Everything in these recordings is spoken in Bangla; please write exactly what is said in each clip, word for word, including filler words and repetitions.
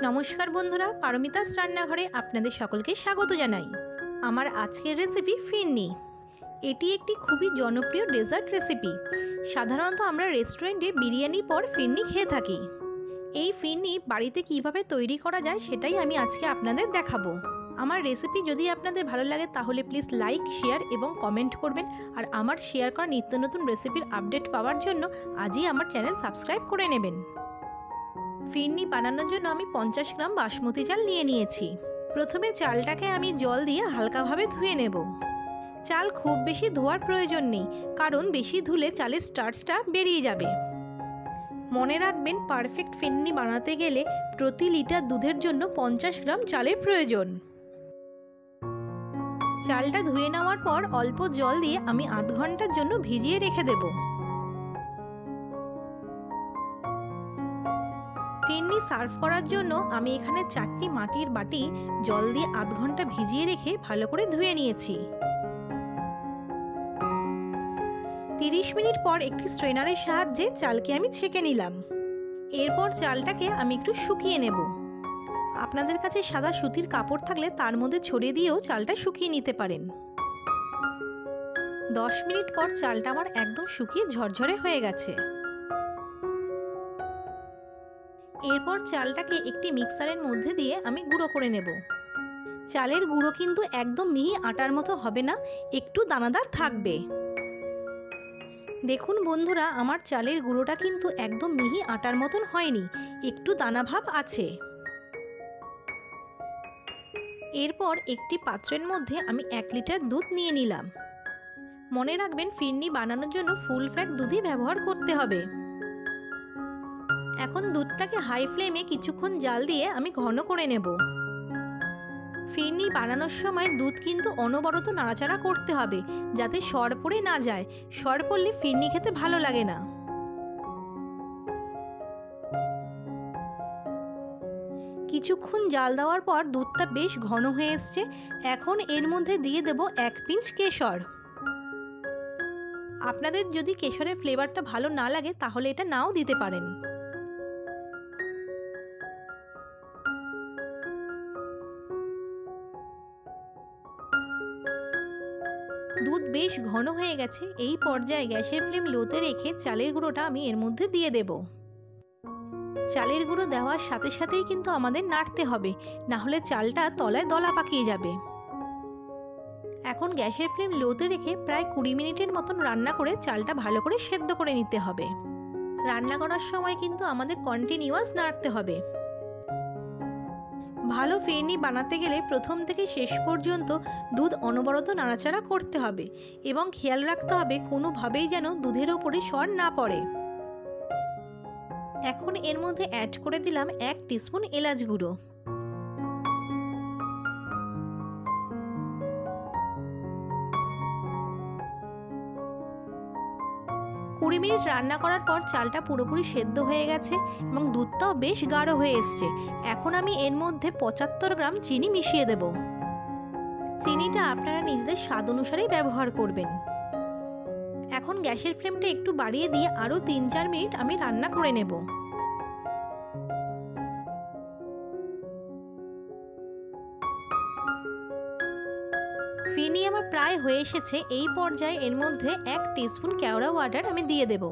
নমস্কার বন্ধুরা, পারমিতাস রান্নাঘরে আপনাদের সকলকে স্বাগত জানাই। আমার আজকের রেসিপি ফিরনি। এটি একটি খুবই জনপ্রিয় ডেজার্ট রেসিপি। সাধারণত আমরা রেস্টুরেন্টে বিরিয়ানির পর ফিরনি খেয়ে থাকি। এই ফিরনি বাড়িতে কিভাবে তৈরি করা যায় সেটাই আমি আজকে আপনাদের দেখাবো। আমার রেসিপি যদি আপনাদের ভালো লাগে তাহলে প্লিজ লাইক, শেয়ার এবং কমেন্ট করবেন। আর আমার শেয়ার করা নিত্য নতুন রেসিপির আপডেট পাওয়ার জন্য আজই আমার চ্যানেল সাবস্ক্রাইব করে নেবেন। ফিরনি বানানোর জন্য আমি পঞ্চাশ গ্রাম বাসমতি চাল নিয়ে নিয়েছি। প্রথমে চালটাকে আমি জল দিয়ে হালকাভাবে ধুয়ে নেব। চাল খুব বেশি ধোয়ার প্রয়োজন নেই, কারণ বেশি ধুলে চালের স্টার্চটা বেরিয়ে যাবে। মনে রাখবেন, পারফেক্ট ফিরনি বানাতে গেলে প্রতি লিটার দুধের জন্য পঞ্চাশ গ্রাম চালের প্রয়োজন। চালটা ধুয়ে নেওয়ার পর অল্প জল দিয়ে আমি আধ ঘন্টার জন্য ভিজিয়ে রেখে দেব। ফিরনি সার্ভ করার জন্য আমি এখানে চারটি মাটির বাটি জল দিয়ে আধ ঘন্টা ভিজিয়ে রেখে ভালো করে ধুয়ে নিয়েছি। তিরিশ মিনিট পর একটি স্ট্রেনারের সাহায্যে চালকে আমি ছেঁকে নিলাম। এরপর চালটাকে আমি একটু শুকিয়ে নেব। আপনাদের কাছে সাদা সুতির কাপড় থাকলে তার মধ্যে ছড়িয়ে দিয়েও চালটা শুকিয়ে নিতে পারেন। দশ মিনিট পর চালটা আমার একদম শুকিয়ে ঝরঝরে হয়ে গেছে। এরপর চালটাকে একটি মিক্সারের মধ্যে দিয়ে আমি গুঁড়ো করে নেব। চালের গুঁড়ো কিন্তু একদম মিহি আটার মতো হবে না, একটু দানাদার থাকবে। দেখুন বন্ধুরা, আমার চালের গুঁড়োটা কিন্তু একদম মিহি আটার মতন হয়নি, একটু দানাভাব আছে। এরপর একটি পাত্রের মধ্যে আমি এক লিটার দুধ নিয়ে নিলাম। মনে রাখবেন, ফিরনি বানানোর জন্য ফুল ফ্যাট দুধই ব্যবহার করতে হবে। এখন দুধটাকে হাই ফ্লেমে কিছুক্ষণ জাল দিয়ে আমি ঘন করে নেব। ফিরনি বানানোর সময় দুধ কিন্তু অনবরত নাড়াচাড়া করতে হবে, যাতে সর পড়ে না যায়। সর পড়লে ফিরনি খেতে ভালো লাগে না। কিছুক্ষণ জাল দেওয়ার পর দুধটা বেশ ঘন হয়ে এসছে। এখন এর মধ্যে দিয়ে দেব এক পিঞ্চ কেশর। আপনাদের যদি কেশরের ফ্লেভারটা ভালো না লাগে তাহলে এটা নাও দিতে পারেন। দুধ বেশ ঘন হয়ে গেছে। এই পর্যায়ে গ্যাসের ফ্লেম লোতে রেখে চালের গুঁড়োটা আমি এর মধ্যে দিয়ে দেব। চালের গুঁড়ো দেওয়ার সাথে সাথেই কিন্তু আমাদের নাড়তে হবে, না হলে চালটা তলায় দলা পাকিয়ে যাবে। এখন গ্যাসের ফ্লেম লোতে রেখে প্রায় কুড়ি মিনিটের মতন রান্না করে চালটা ভালো করে সেদ্ধ করে নিতে হবে। রান্না করার সময় কিন্তু আমাদের কন্টিনিউয়াস নাড়তে হবে। ভালো ফিরনি বানাতে গেলে প্রথম থেকে শেষ পর্যন্ত দুধ অনবরত নাড়াচাড়া করতে হবে এবং খেয়াল রাখতে হবে কোনোভাবেই যেন দুধের ওপরে সর না পড়ে। এখন এর মধ্যে অ্যাড করে দিলাম এক টিস্পুন এলাচ গুঁড়ো। কুড়ি মিনিট রান্না করার পর চালটা পুরোপুরি সেদ্ধ হয়ে গেছে এবং দুধটাও বেশ গাঢ় হয়ে এসছে। এখন আমি এর মধ্যে পঁচাত্তর গ্রাম চিনি মিশিয়ে দেব। চিনিটা আপনারা নিজেদের স্বাদ অনুসারেই ব্যবহার করবেন। এখন গ্যাসের ফ্লেমটা একটু বাড়িয়ে দিয়ে আরও তিন চার মিনিট আমি রান্না করে নেব। ফিরনি আমার প্রায় হয়ে এসেছে। এই পর্যায়ে এর মধ্যে এক টিস্পুন কেওড়া ওয়াটার আমি দিয়ে দেব।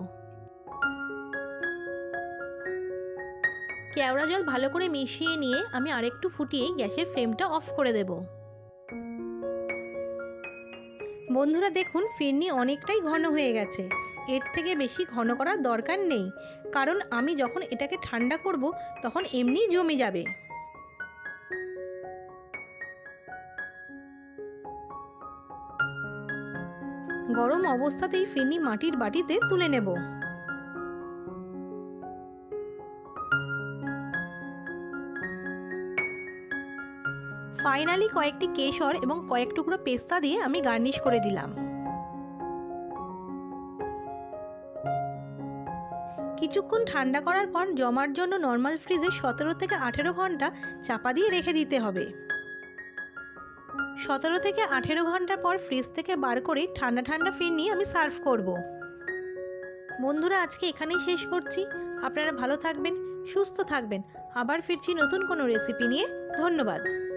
কেওড়া জল ভালো করে মিশিয়ে নিয়ে আমি আরেকটু ফুটিয়ে গ্যাসের ফ্লেমটা অফ করে দেব। বন্ধুরা দেখুন, ফিরনি অনেকটাই ঘন হয়ে গেছে। এর থেকে বেশি ঘন করার দরকার নেই, কারণ আমি যখন এটাকে ঠান্ডা করব তখন এমনিই জমে যাবে। গরম অবস্থাতেই ফিরনি মাটির বাটিতে তুলে নেব। ফাইনালি কয়েকটি কেশর এবং কয়েক টুকরো পেস্তা দিয়ে আমি গার্নিশ করে দিলাম। কিছুক্ষণ ঠান্ডা করার পর জমার জন্য নর্মাল ফ্রিজে সতেরো থেকে আঠেরো ঘন্টা চাপা দিয়ে রেখে দিতে হবে। সতেরো থেকে আঠেরো ঘন্টা পর ফ্রিজ থেকে বার করে ঠান্ডা ঠান্ডা ফিরনি আমি সার্ভ করব। বন্ধুরা, আজকে এখানেই শেষ করছি। আপনারা ভালো থাকবেন, সুস্থ থাকবেন। আবার ফিরছি নতুন কোনো রেসিপি নিয়ে। ধন্যবাদ।